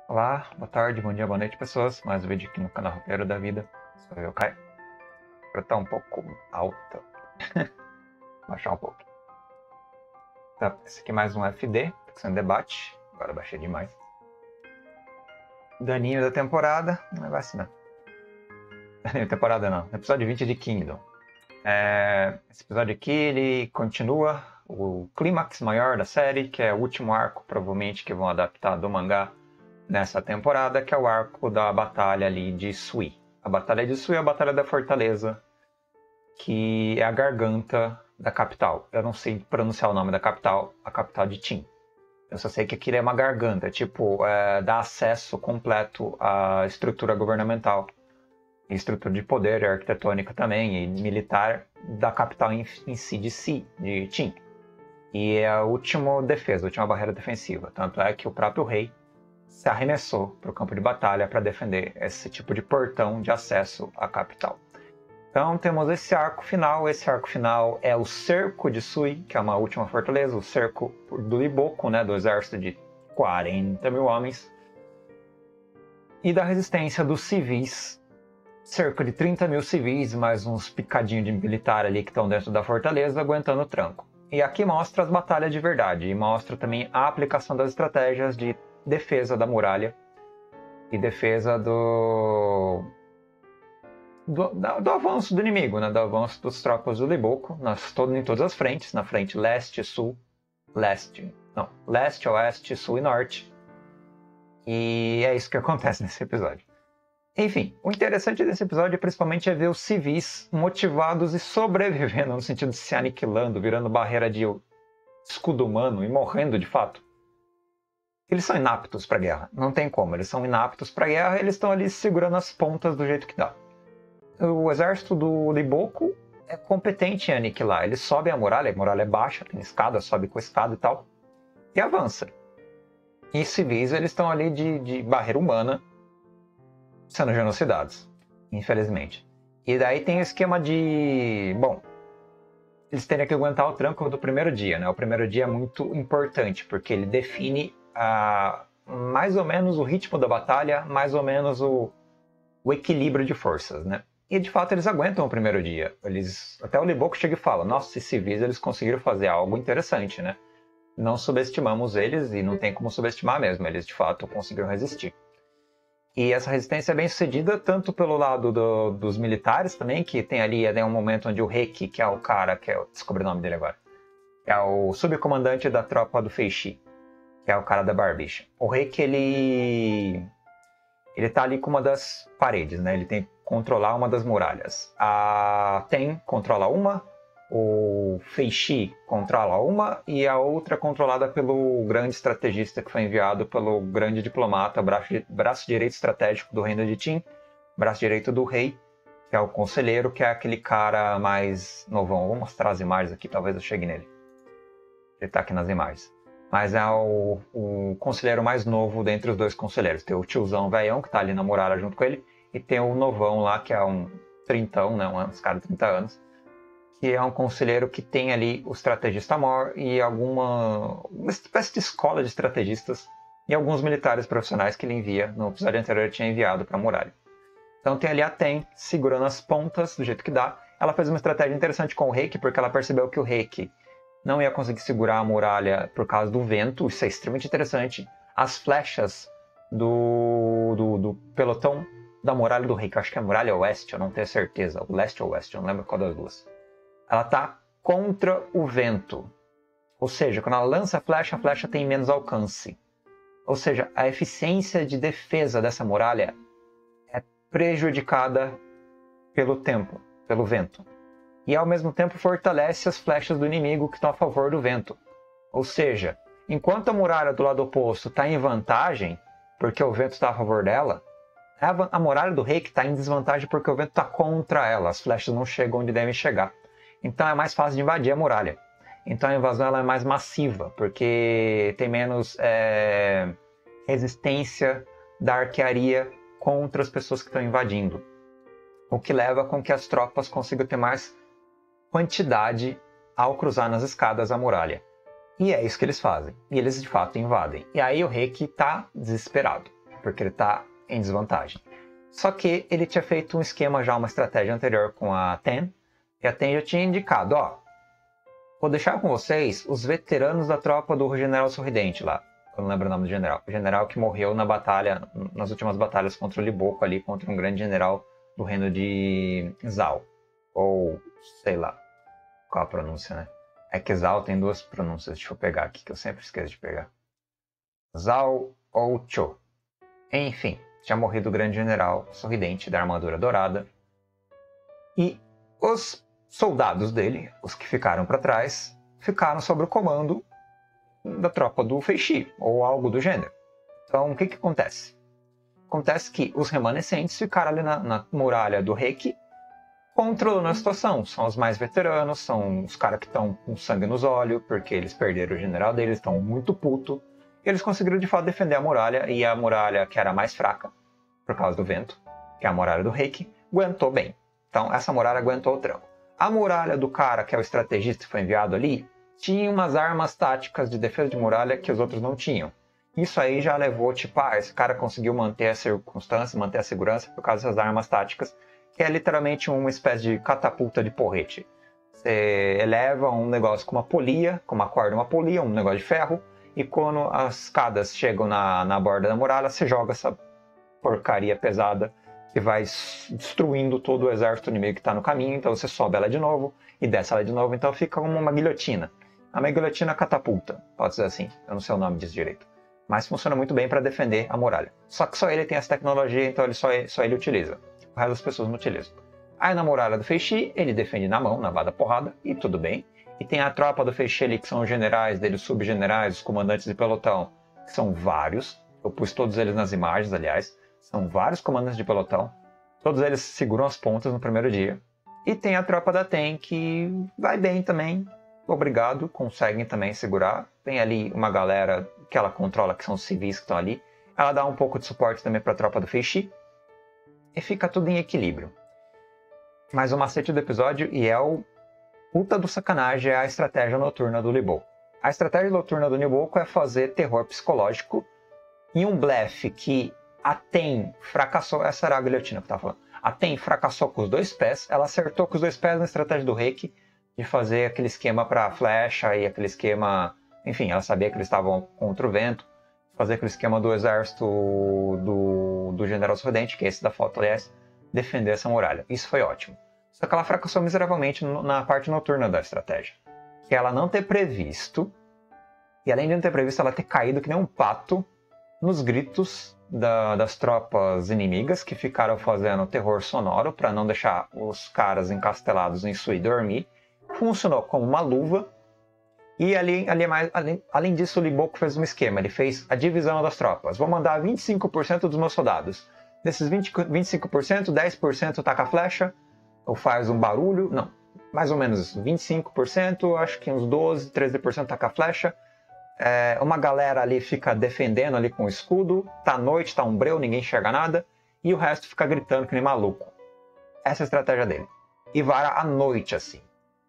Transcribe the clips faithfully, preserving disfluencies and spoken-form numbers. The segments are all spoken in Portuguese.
Olá, boa tarde, bom dia, boa noite, pessoas. Mais um vídeo aqui no canal Roteiro da Vida. Sou eu, Caio. Agora tá um pouco alta. Vou baixar um pouco. Tá, esse aqui é mais um F D, ficção debate. Agora baixei demais. Daninho da temporada. Não vai assim, não. Daninho da temporada não. Episódio vinte de Kingdom. É, esse episódio aqui, ele continua o clímax maior da série, que é o último arco, provavelmente, que vão adaptar do mangá nessa temporada, que é o arco da batalha ali de Sui. A batalha de Sui é a batalha da fortaleza, que é a garganta da capital. Eu não sei pronunciar o nome da capital, a capital de Tim. Eu só sei que aquilo é uma garganta, tipo, é, dá acesso completo à estrutura governamental, estrutura de poder, arquitetônica também, e militar da capital em, em si, de si, de Tim. E é a última defesa, a última barreira defensiva. Tanto é que o próprio rei se arremessou para o campo de batalha para defender esse tipo de portão de acesso à capital. Então temos esse arco final. Esse arco final é o cerco de Sui, que é uma última fortaleza, o cerco do Liboko, né, do exército de quarenta mil homens, e da resistência dos civis, cerca de trinta mil civis, mais uns picadinhos de militar ali que estão dentro da fortaleza, aguentando o tranco. E aqui mostra as batalhas de verdade, e mostra também a aplicação das estratégias de defesa da muralha e defesa do do, do, do avanço do inimigo, né? Do avanço dos tropas do Liboko, nas, todo, em todas as frentes, na frente leste, sul, leste, não, leste, oeste, sul e norte. E é isso que acontece nesse episódio. Enfim, o interessante desse episódio principalmente é ver os civis motivados e sobrevivendo, no sentido de se aniquilando, virando barreira de escudo humano e morrendo de fato. Eles são inaptos para a guerra, não tem como, eles são inaptos para a guerra, eles estão ali segurando as pontas do jeito que dá. O exército do Liboko é competente em aniquilar, eles sobem a muralha, a muralha é baixa, tem escada, sobe com escada e tal, e avança. E civis, eles estão ali de, de barreira humana, sendo genocidados, infelizmente. E daí tem o esquema de, bom, eles terem que aguentar o tranco do primeiro dia, né? O primeiro dia é muito importante, porque ele define Uh, mais ou menos o ritmo da batalha, mais ou menos o, o equilíbrio de forças, né? E de fato eles aguentam o primeiro dia. Eles, até o Liboko chega e fala, nossa, esses civis eles conseguiram fazer algo interessante, né? Não subestimamos eles e não tem como subestimar mesmo, eles de fato conseguiram resistir. E essa resistência é bem sucedida tanto pelo lado do, dos militares também, que tem ali é, um momento onde o Reiki, que é o cara, que é, eu descobri o nome dele agora, é o subcomandante da tropa do Feishi, que é o cara da barbicha. O Reiki, ele ele tá ali com uma das paredes, né? Ele tem que controlar uma das muralhas. A Ten controla uma, o Feishi controla uma, e a outra controlada pelo grande estrategista que foi enviado pelo grande diplomata, braço, braço direito estratégico do reino de Tim, braço direito do rei, que é o conselheiro, que é aquele cara mais novão. Vou mostrar as imagens aqui, talvez eu chegue nele. Ele tá aqui nas imagens. Mas é o, o conselheiro mais novo dentre os dois conselheiros. Tem o tiozão velhão, que tá ali na muralha junto com ele, e tem o novão lá, que é um trintão, né, uns caras de trinta anos, que é um conselheiro que tem ali o estrategista mor e alguma uma espécie de escola de estrategistas e alguns militares profissionais que ele envia. No episódio anterior ele tinha enviado para a muralha. Então tem ali a Ten segurando as pontas do jeito que dá. Ela fez uma estratégia interessante com o Reiki, porque ela percebeu que o Reiki não ia conseguir segurar a muralha por causa do vento. Isso é extremamente interessante. As flechas do, do, do pelotão da muralha do rei, que eu acho que é a muralha oeste, eu não tenho certeza, o leste ou oeste, eu não lembro qual das duas. Ela está contra o vento. Ou seja, quando ela lança a flecha, a flecha tem menos alcance. Ou seja, a eficiência de defesa dessa muralha é prejudicada pelo tempo, pelo vento. E ao mesmo tempo fortalece as flechas do inimigo que estão a favor do vento. Ou seja, enquanto a muralha do lado oposto está em vantagem, porque o vento está a favor dela, a muralha do rei que está em desvantagem porque o vento está contra ela, as flechas não chegam onde devem chegar. Então é mais fácil de invadir a muralha. Então a invasão ela é mais massiva, porque tem menos é, resistência da arquearia contra as pessoas que estão invadindo. O que leva com que as tropas consigam ter mais quantidade ao cruzar nas escadas a muralha. E é isso que eles fazem. E eles de fato invadem. E aí o Reiki está desesperado. porque ele está em desvantagem. Só que ele tinha feito um esquema já, uma estratégia anterior com a Ten, e a Ten já tinha indicado, ó, vou deixar com vocês os veteranos da tropa do General Sorridente lá. Eu não lembro o nome do general. O general que morreu na batalha, nas últimas batalhas contra o Liboco ali, contra um grande general do reino de Zal. Ou, sei lá, qual a pronúncia, né? É que Zal tem duas pronúncias, deixa eu pegar aqui, que eu sempre esqueço de pegar. Zal ou Cho. Enfim, tinha morrido o grande general Sorridente da armadura dourada. E os soldados dele, os que ficaram para trás, ficaram sob o comando da tropa do Feixi, ou algo do gênero. Então, o que que acontece? Acontece que os remanescentes ficaram ali na, na muralha do Reiki, controlando a situação. São os mais veteranos, são os caras que estão com sangue nos olhos, porque eles perderam o general deles, estão muito putos. E eles conseguiram, de fato, defender a muralha, e a muralha que era mais fraca, por causa do vento, que é a muralha do Reiki, aguentou bem. Então, essa muralha aguentou o tranco. A muralha do cara, que é o estrategista que foi enviado ali, tinha umas armas táticas de defesa de muralha que os outros não tinham. Isso aí já levou, tipo, ah, esse cara conseguiu manter a circunstância, manter a segurança por causa dessas armas táticas, que é literalmente uma espécie de catapulta de porrete. Você eleva um negócio com uma polia, com uma corda, uma polia, um negócio de ferro, e quando as escadas chegam na, na borda da muralha, você joga essa porcaria pesada que vai destruindo todo o exército inimigo que está no caminho, então você sobe ela de novo e desce ela de novo, então fica como uma guilhotina. A guilhotina catapulta, pode ser assim, eu não sei o nome disso direito. Mas funciona muito bem para defender a muralha. Só que só ele tem essa tecnologia, então ele só, só ele utiliza. O resto das pessoas não utilizam. Aí na muralha do Feixi, ele defende na mão, na vada porrada, e tudo bem. E tem a tropa do Feixi ali, que são os generais dele, os subgenerais, os comandantes de pelotão, que são vários. Eu pus todos eles nas imagens, aliás. São vários comandantes de pelotão. Todos eles seguram as pontas no primeiro dia. E tem a tropa da Ten, que vai bem também. Obrigado, conseguem também segurar. Tem ali uma galera que ela controla, que são os civis que estão ali. Ela dá um pouco de suporte também para a tropa do Feixi. E fica tudo em equilíbrio. Mas o macete do episódio, e é o puta do sacanagem, é a estratégia noturna do Liboco. A estratégia noturna do Liboco é fazer terror psicológico em um blefe que a Ten fracassou. Essa era a guilhotina que eu estava falando. A Ten fracassou com os dois pés. Ela acertou com os dois pés na estratégia do Reiki, de fazer aquele esquema para flecha e aquele esquema... Enfim, ela sabia que eles estavam contra o vento. Fazer aquele esquema do exército do, do General Sorridente, que é esse da foto, aliás, defender essa muralha. Isso foi ótimo. Só que ela fracassou miseravelmente na parte noturna da estratégia. Que é ela não ter previsto, e além de não ter previsto, ela ter caído que nem um pato nos gritos da, das tropas inimigas, que ficaram fazendo terror sonoro para não deixar os caras encastelados em Sui dormir. Funcionou como uma luva. E ali, ali mais, além, além disso, o Liboco fez um esquema. Ele fez a divisão das tropas. Vou mandar vinte e cinco por cento dos meus soldados. Desses vinte, vinte e cinco por cento, dez por cento taca flecha, ou faz um barulho. Não, mais ou menos isso. vinte e cinco por cento, acho que uns doze, treze por cento taca flecha. É, uma galera ali fica defendendo ali com o escudo. Tá à noite, tá um breu, ninguém enxerga nada. E o resto fica gritando que nem maluco. Essa é a estratégia dele. E vara à noite, assim.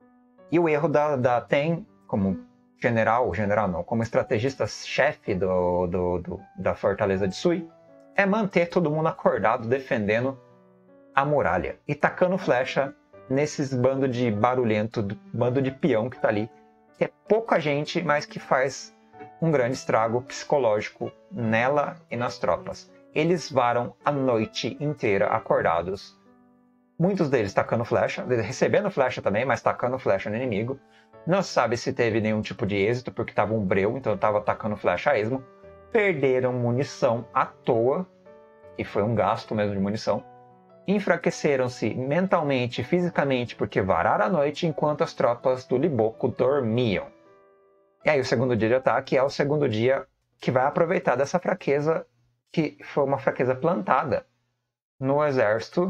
E o erro da, da Ten, como general, general não, como estrategista-chefe do, do, do, da fortaleza de Sui, é manter todo mundo acordado defendendo a muralha e tacando flecha nesses bando de barulhento, bando de peão que tá ali, que é pouca gente, mas que faz um grande estrago psicológico nela e nas tropas. Eles varam a noite inteira acordados, muitos deles tacando flecha, recebendo flecha também, mas tacando flecha no inimigo. Não se sabe se teve nenhum tipo de êxito, porque estava um breu, então estava atacando flecha a esmo. Perderam munição à toa, e foi um gasto mesmo de munição. Enfraqueceram-se mentalmente e fisicamente, porque vararam a noite enquanto as tropas do Liboco dormiam. E aí o segundo dia de ataque é o segundo dia que vai aproveitar dessa fraqueza, que foi uma fraqueza plantada no exército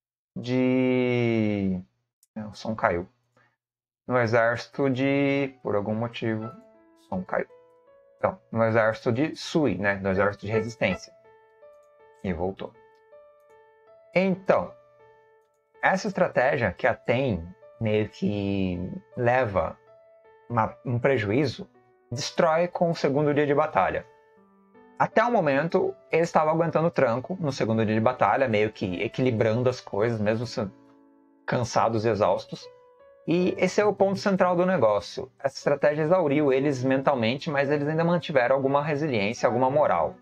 de... O som caiu. No exército de... Por algum motivo, o som caiu. Então, no exército de Sui, né? No exército de resistência. E voltou. Então, essa estratégia que a Ten meio que leva uma, um prejuízo, destrói com o segundo dia de batalha. Até o momento, eles estavam aguentando o tranco no segundo dia de batalha, meio que equilibrando as coisas, mesmo sendo cansados e exaustos. E esse é o ponto central do negócio. Essa estratégia exauriu eles mentalmente, mas eles ainda mantiveram alguma resiliência, alguma moral.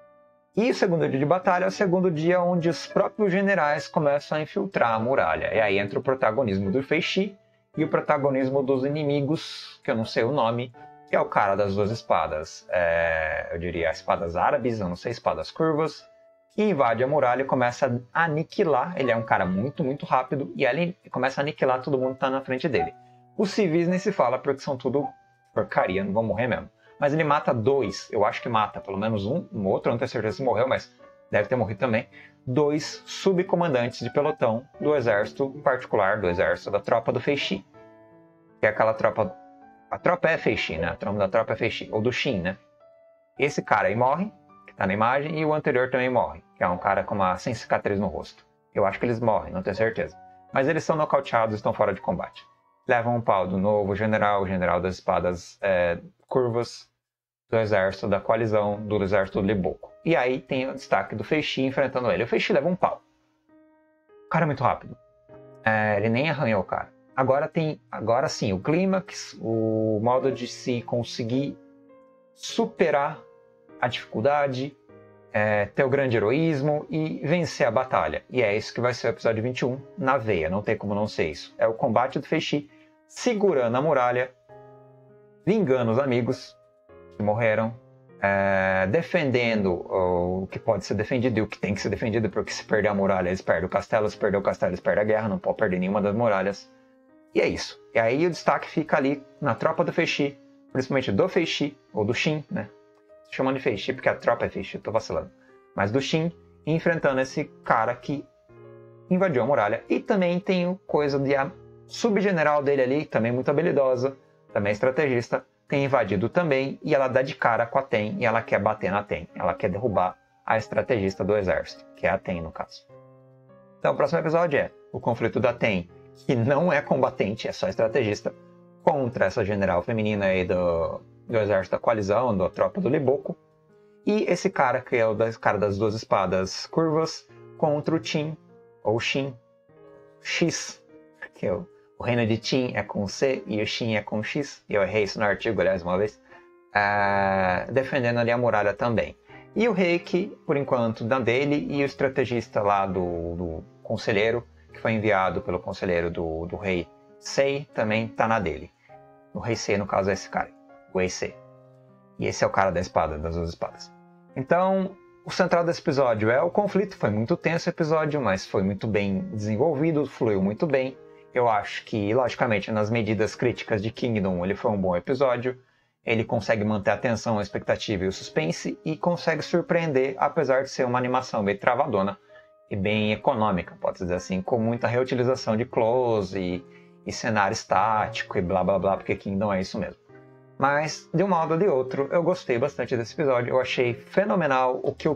E o segundo dia de batalha é o segundo dia onde os próprios generais começam a infiltrar a muralha. E aí entra o protagonismo do Fei Shi e o protagonismo dos inimigos, que eu não sei o nome, que é o cara das duas espadas. É, eu diria espadas árabes, eu não sei, espadas curvas, que invade a muralha e começa a aniquilar. Ele é um cara muito, muito rápido e ele começa a aniquilar todo mundo que está na frente dele. Os civis nem se fala porque são tudo porcaria, não vão morrer mesmo. Mas ele mata dois, eu acho que mata, pelo menos um, um outro, eu não tenho certeza se morreu, mas deve ter morrido também. Dois subcomandantes de pelotão do exército particular, do exército da tropa do Fei Shi. Que é aquela tropa... A tropa é Fei Shi, né? O nome da tropa é Fei Shi, ou do Xin, né? Esse cara aí morre, que tá na imagem, e o anterior também morre, que é um cara com uma sem cicatriz no rosto. Eu acho que eles morrem, não tenho certeza. Mas eles são nocauteados, estão fora de combate. Levam um pau do novo general, o general das espadas é, curvas, do exército da coalizão, do exército do Li Boco. E aí tem o destaque do Fei Shi enfrentando ele. O Fei Shi leva um pau. O cara é muito rápido. É, ele nem arranhou o cara. Agora tem, agora sim, o clímax, o modo de se conseguir superar a dificuldade, é, ter o grande heroísmo e vencer a batalha. E é isso que vai ser o episódio vinte e um, na veia, não tem como não ser isso. É o combate do Fei Shi segurando a muralha, vingando os amigos que morreram, é, defendendo o que pode ser defendido e o que tem que ser defendido, porque se perder a muralha, eles perdem o castelo, se perder o castelo, eles perdem a guerra, não pode perder nenhuma das muralhas. E é isso. E aí o destaque fica ali na tropa do Fei Shi, principalmente do Fei Shi, ou do Xin, né? Chamando de Fei Shi porque a tropa é Fei Shi, tô vacilando. Mas do Xin, enfrentando esse cara que invadiu a muralha. E também tem coisa de a subgeneral dele ali, também muito habilidosa, também estrategista, tem invadido também, e ela dá de cara com a Ten, e ela quer bater na Ten. Ela quer derrubar a estrategista do exército, que é a Ten no caso. Então o próximo episódio é o conflito da Ten, que não é combatente, é só estrategista, contra essa general feminina aí do, do exército da coalizão, da tropa do Li Boco. E esse cara, que é o das, cara das duas espadas curvas, contra o Qin, ou Xin, X, que é o, o reino de Qin é com C e o Xin é com X, e eu errei isso no artigo, aliás, uma vez, uh, defendendo ali a muralha também. E o Reiki, por enquanto, da dele, e o estrategista lá do, do conselheiro, que foi enviado pelo conselheiro do, do rei Sei, também tá na dele. O rei Sei, no caso, é esse cara, o Wei Sei. E esse é o cara da espada, das duas espadas. Então, o central desse episódio é o conflito. Foi muito tenso o episódio, mas foi muito bem desenvolvido, fluiu muito bem. Eu acho que, logicamente, nas medidas críticas de Kingdom, ele foi um bom episódio. Ele consegue manter a atenção, a expectativa e o suspense, e consegue surpreender, apesar de ser uma animação bem travadona e bem econômica, pode dizer assim, com muita reutilização de close e, e cenário estático e blá blá blá, porque Kingdom é isso mesmo. Mas, de um modo ou de outro, eu gostei bastante desse episódio. Eu achei fenomenal o que o,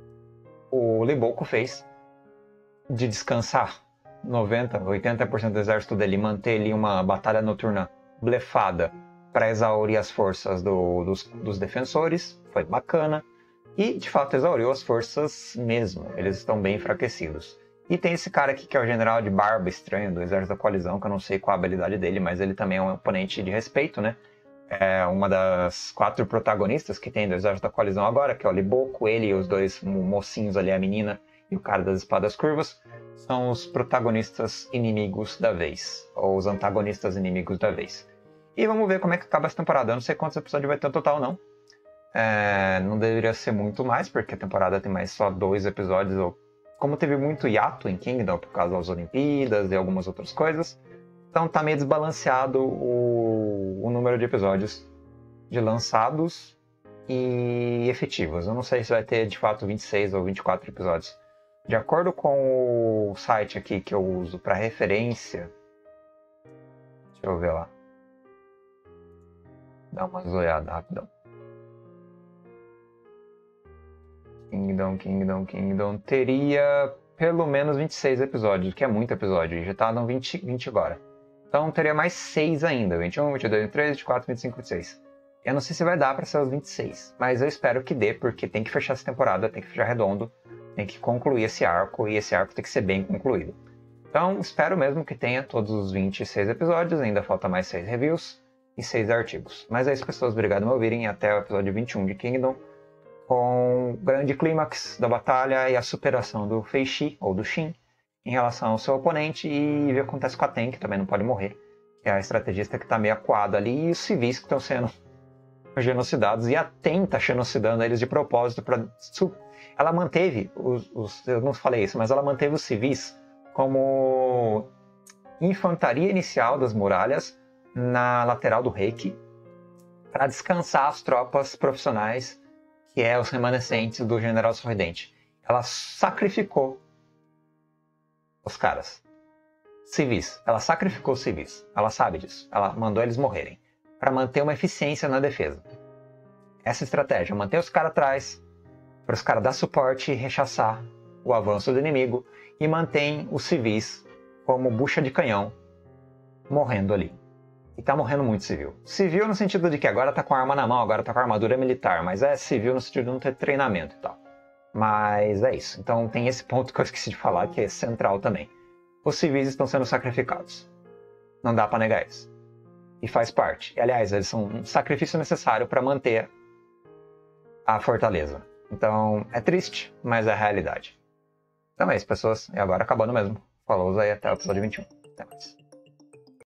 o Li Boco fez de descansar noventa, oitenta por cento do exército dele, manter ali uma batalha noturna blefada para exaurir as forças do, dos, dos defensores. Foi bacana. E, de fato, exauriu as forças mesmo. Eles estão bem enfraquecidos. E tem esse cara aqui que é o general de barba estranho do exército da coalizão, que eu não sei qual a habilidade dele, mas ele também é um oponente de respeito, né? É uma das quatro protagonistas que tem do exército da coalizão agora, que é o Li Boco, ele e os dois mocinhos ali, a menina e o cara das espadas curvas, são os protagonistas inimigos da vez, ou os antagonistas inimigos da vez. E vamos ver como é que acaba essa temporada. Eu não sei quantos episódios vai ter no total, não. É, não deveria ser muito mais, porque a temporada tem mais só dois episódios. Ou... Como teve muito hiato em Kingdom por causa das Olimpíadas e algumas outras coisas, então tá meio desbalanceado o, o número de episódios de lançados e efetivos. Eu não sei se vai ter de fato vinte e seis ou vinte e quatro episódios. De acordo com o site aqui que eu uso para referência, deixa eu ver lá. Dá uma zoiada rapidão. Kingdom, Kingdom, Kingdom teria pelo menos vinte e seis episódios, que é muito episódio. Já tá no vinte, vinte agora. Então teria mais seis ainda. vinte e um, vinte e dois, vinte e três, vinte e quatro, vinte e cinco, vinte e seis. Eu não sei se vai dar para ser os vinte e seis, mas eu espero que dê, porque tem que fechar essa temporada, tem que fechar redondo, tem que concluir esse arco, e esse arco tem que ser bem concluído. Então, espero mesmo que tenha todos os vinte e seis episódios, ainda falta mais seis reviews e seis artigos. Mas é isso, pessoas, obrigado por me ouvirem, até o episódio vinte e um de Kingdom, com o grande clímax da batalha e a superação do Fei Shi, ou do Shin, em relação ao seu oponente, e ver o que acontece com a Ten, que também não pode morrer, que é a estrategista que está meio acuada ali, e os civis que estão sendo genocidados, e a Ten tá genocidando eles de propósito para... Ela manteve, os, os, eu não falei isso, mas ela manteve os civis como infantaria inicial das muralhas na lateral do Reiki, para descansar as tropas profissionais, que é os remanescentes do General Sorridente. Ela sacrificou os caras civis, ela sacrificou os civis, ela sabe disso, ela mandou eles morrerem, para manter uma eficiência na defesa. Essa estratégia, manter os caras atrás, para os caras dar suporte e rechaçar o avanço do inimigo, e mantém os civis como bucha de canhão, morrendo ali. E tá morrendo muito civil. Civil no sentido de que agora tá com a arma na mão, agora tá com a armadura militar, mas é civil no sentido de não ter treinamento e tal. Mas é isso. Então tem esse ponto que eu esqueci de falar, que é central também. Os civis estão sendo sacrificados. Não dá para negar isso. E faz parte. E, aliás, eles são um sacrifício necessário para manter a fortaleza. Então, é triste, mas é a realidade. Então é isso, pessoas. E agora acabando mesmo. Falou aí, até o episódio vinte e um. Até mais.